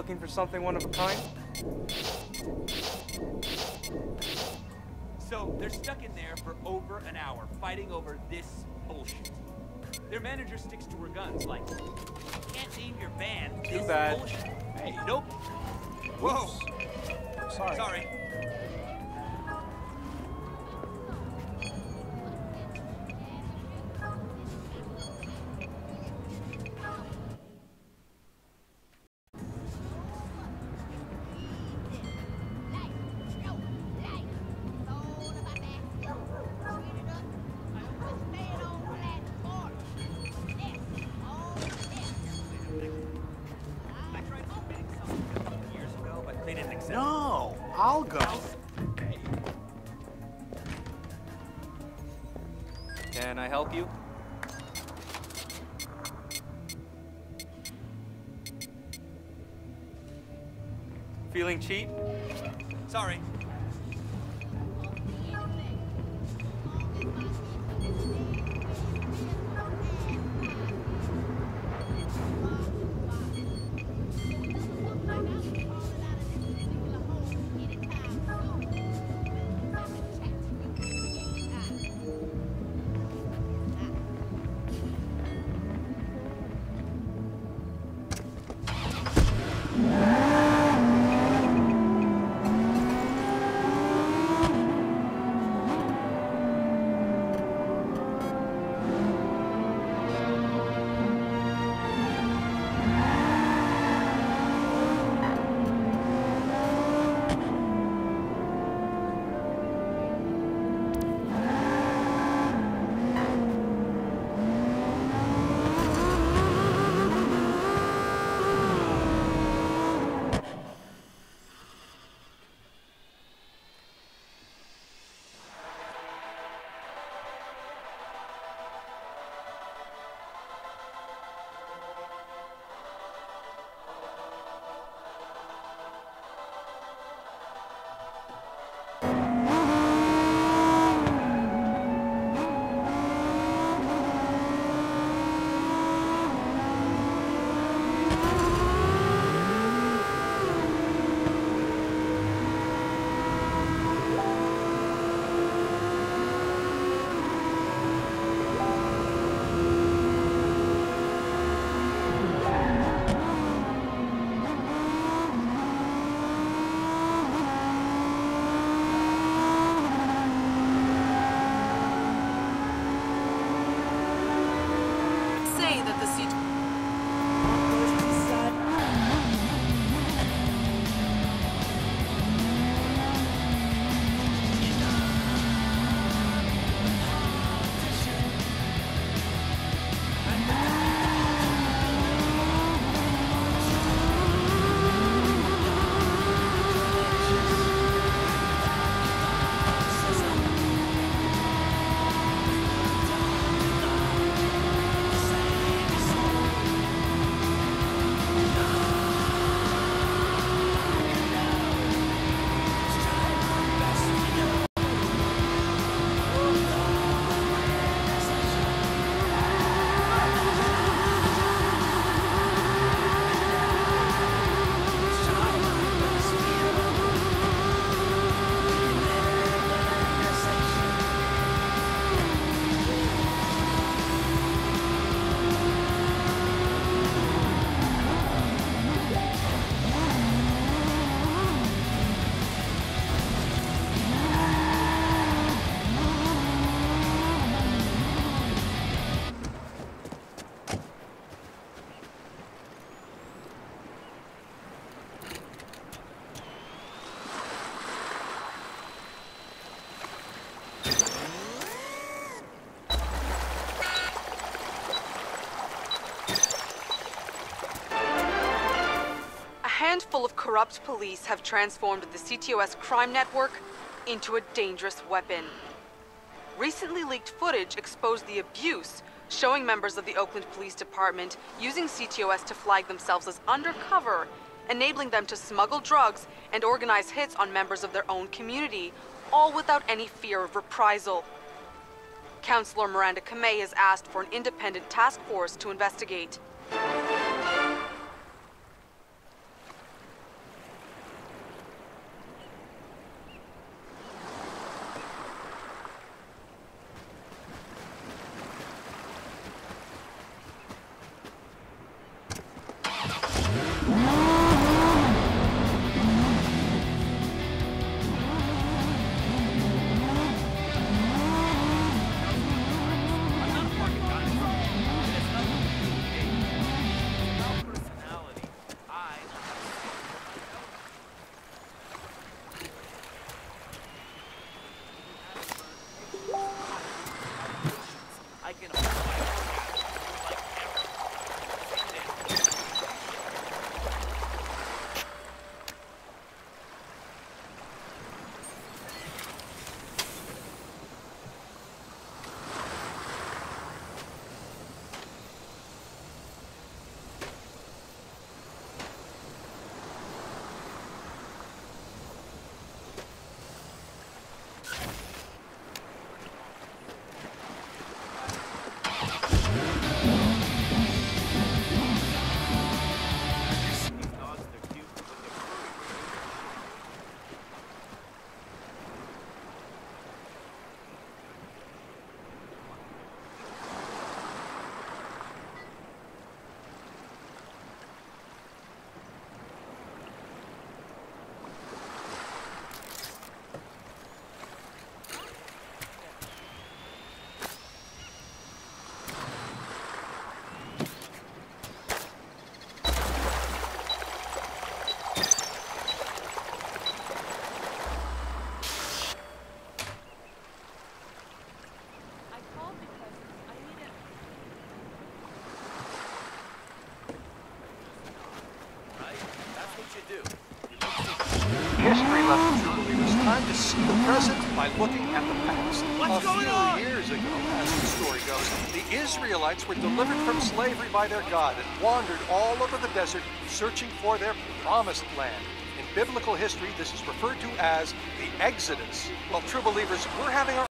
looking for something one of a kind? So, they're stuck in there for over an hour, fighting over this bullshit. Their manager sticks to her guns, like, you can't name your band Too this bad. bullshit. Hey. Nope. Whoa. Sorry. Sorry. I tried submitting something a couple years ago, but they didn't accept it. No, I'll go. Hey. Can I help you? Feeling cheap? Sorry. Say that the seat. A handful of corrupt police have transformed the CTOS crime network into a dangerous weapon. Recently leaked footage exposed the abuse, showing members of the Oakland Police Department using CTOS to flag themselves as undercover, enabling them to smuggle drugs and organize hits on members of their own community, all without any fear of reprisal. Councilor Miranda Kamei has asked for an independent task force to investigate. see the present by looking at the past. What's going on? A few years ago, as the story goes, the Israelites were delivered from slavery by their God and wandered all over the desert searching for their promised land. In biblical history, this is referred to as the Exodus. Well, true believers, we're having our